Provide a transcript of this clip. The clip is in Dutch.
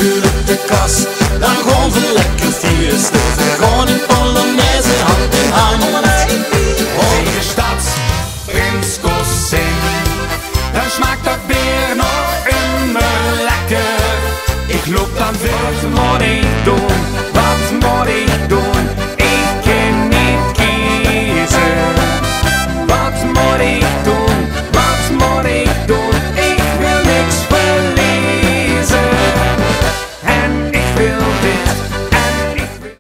Kwetsjbuul op de kast. Dan gaan we lekker feesten. We gaan in polonaise hand in hand. Eigen sjtadsprins kost zin. Dan smaakt dat weer nog immer lekker. Ik loop dan weer, wat moet ik doen?